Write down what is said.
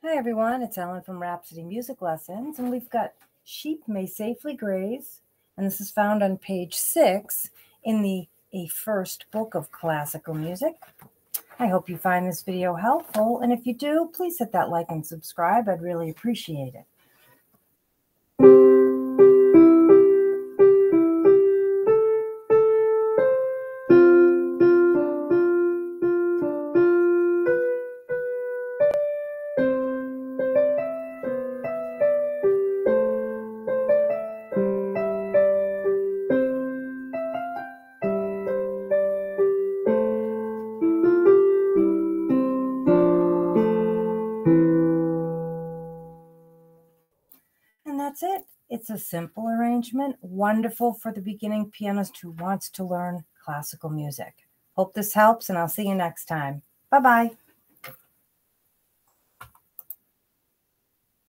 Hi everyone, it's Ellen from Rhapsody Music Lessons, and we've got Sheep May Safely Graze, and this is found on page 6 in the A First Book of Classical Music. I hope you find this video helpful, and if you do, please hit that like and subscribe. I'd really appreciate it. And that's it. It's a simple arrangement, wonderful for the beginning pianist who wants to learn classical music. Hope this helps, and I'll see you next time. Bye-bye.